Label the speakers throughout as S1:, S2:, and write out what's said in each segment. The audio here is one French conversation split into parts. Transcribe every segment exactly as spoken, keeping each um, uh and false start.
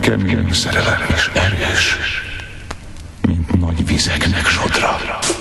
S1: Kemény szerelem is erős, mint nagy vizeknek sodra.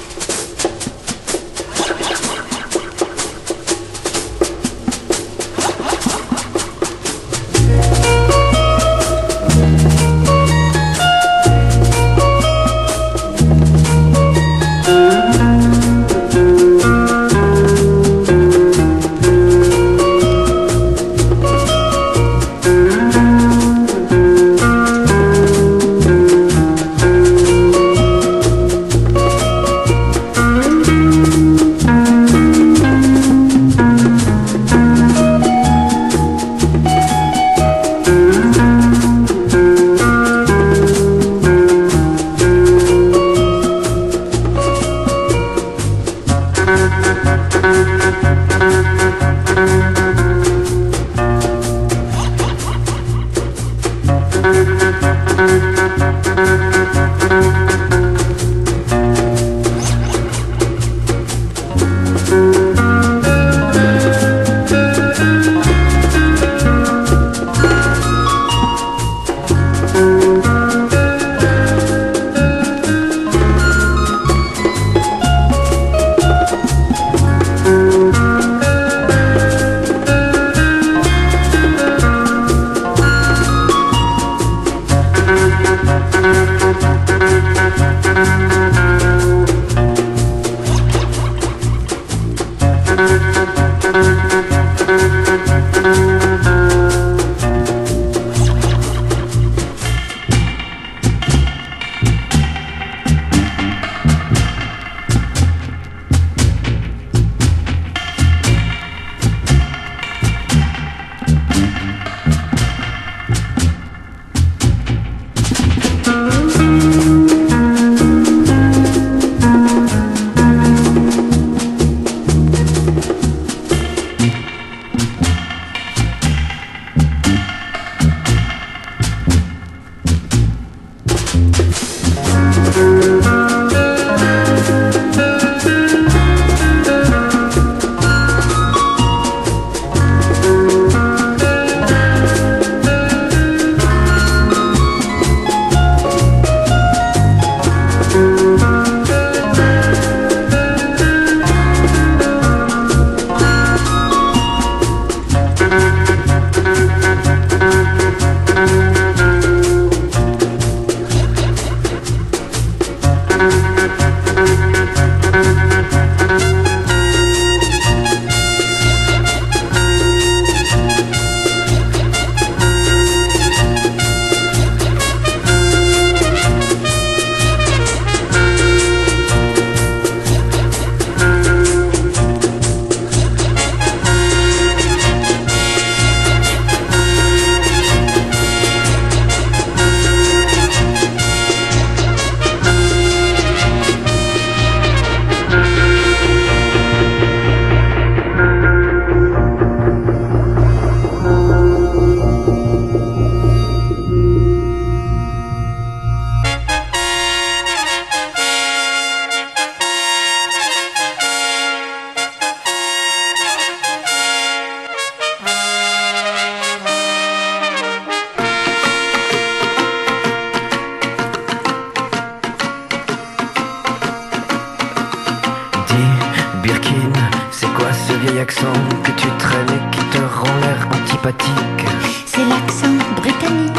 S2: Accent que tu traînes et qui te rend l'air antipathique.
S3: C'est l'accent britannique.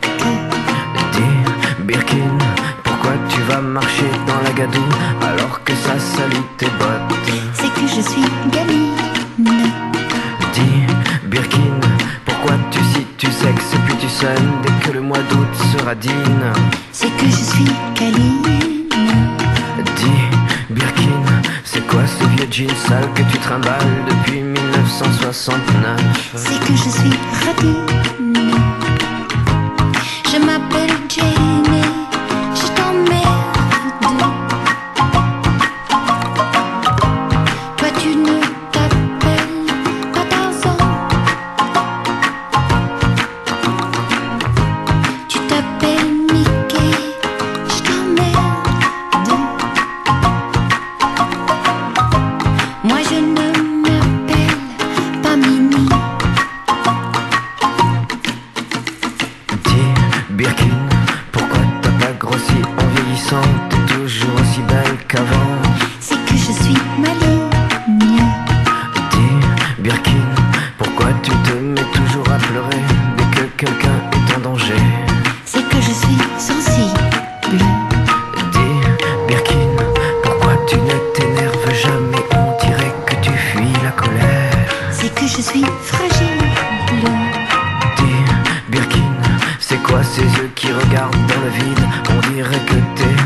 S2: Dis, Birkin, pourquoi tu vas marcher dans la gadoue alors que ça salit tes bottes?
S3: C'est que je suis gamine.
S2: Dis, Birkin, pourquoi tu cites tu sexes puis tu sonnes dès que le mois d'août sera digne?
S3: C'est que je suis câline.
S2: Dis, Birkin, c'est quoi ce vieux jean sale que tu trimbales depuis mille neuf cent soixante-neuf?
S3: C'est que je suis radine. Je m'appelle Jane et je t'emmerde. Toi tu ne t'appelles pas Tarzan. Tu t'appelles Mickey, je t'emmerde. Moi je ne m'appelle pas Minnie.
S2: Birkin, pourquoi t'as pas grossi en vieillissant? T'es toujours aussi belle qu'avant.
S3: C'est que je suis maligne.
S2: Dis, Birkin, pourquoi tu te mets toujours à pleurer dès que quelqu'un est en danger?
S3: C'est que je suis sensible.
S2: Dis, Birkin, pourquoi tu ne t'énerves jamais? On dirait que tu fuis la colère.
S3: C'est que je suis fragile.
S2: Dis, Birkin, c'est quoi ces yeux qui regardent dans le vide? On dirait que t'es